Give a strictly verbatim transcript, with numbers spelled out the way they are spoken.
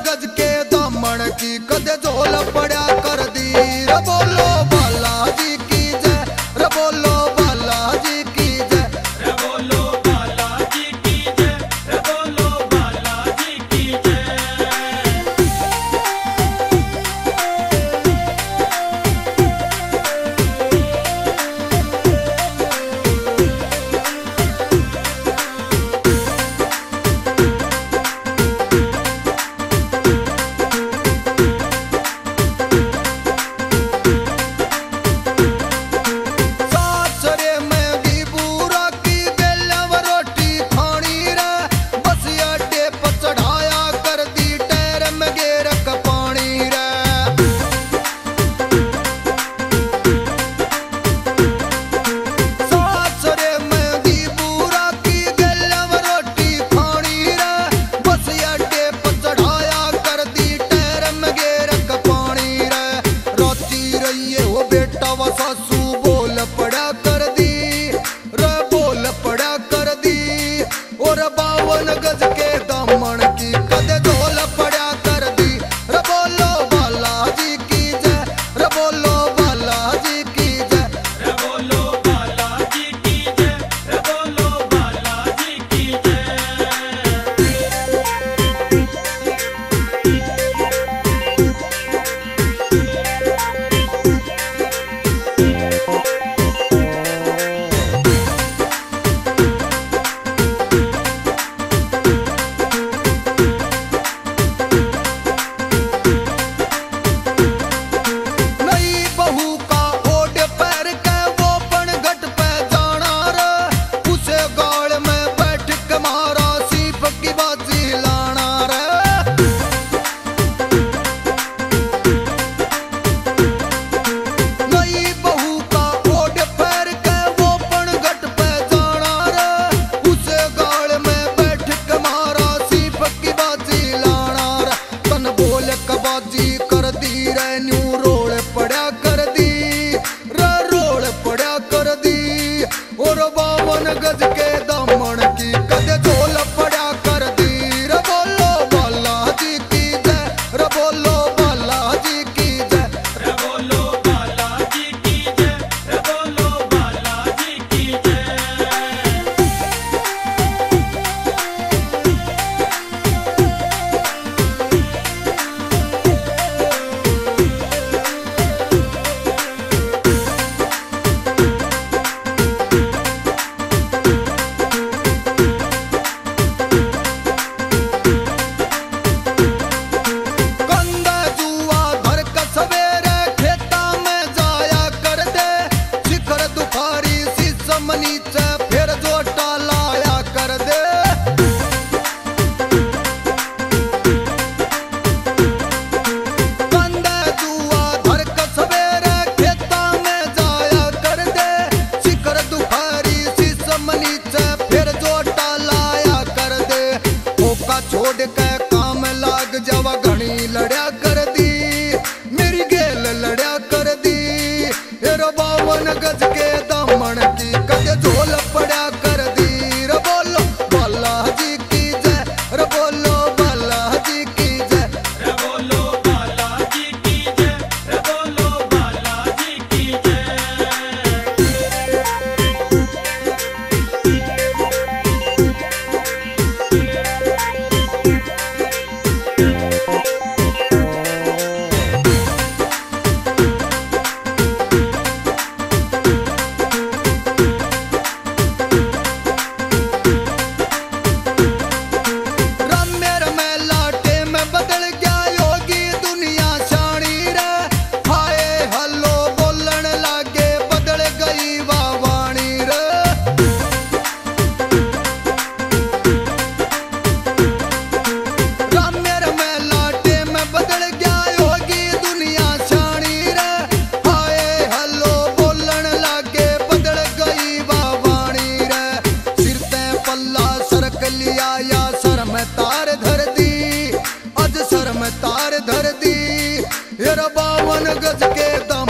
गज के दामन की कदे झोल पड़ा कर दी। रे बोलो बालाजी की जय, रे बोलो बालाजी की जय, रे बोलो बालाजी की जय, रे बोलो बालाजी की जय। सासू बोल पड़ा कर दी, रे बोल पड़ा कर दी। और बावन गज के दामन की कदे झोल पड़ा कर दी। रे बोलो बालाजी की जय, रे बोलो बालाजी की जय, रे बोलो बालाजी की जय, रे बोलो बालाजी की जय। कर दी रे न्यू रोल पड़ा कर दी, रे रोल पड़ा कर दी। और बावन गज के दामन की कदे झोल पड़ा कर दी। रे बोलो बालाजी की जय, रे बोलो बालाजी की जय, रे बोलो बालाजी की जय, रे बोलो बालाजी की जय। फिर जोटा लाया कर दे। कंधे जुआ धर के सवेरे खेता में जाया कर दे। शिखर दुखारी शीशम नीचे फिर जोटा लाया कर दे। ओका छोड़ के काम लाग जावा घनी लड़या कर दी, मेरी गेल लड़या कर दी। फिर बावन गज के दामन की कदे झोल पड़ा कर दी। रे बोलो बालाजी की जय, रे बोलो बालाजी की जय, रे बोलो बालाजी की जय, रे बोलो बालाजी की जय। तार धर दी। बावन गज के दाम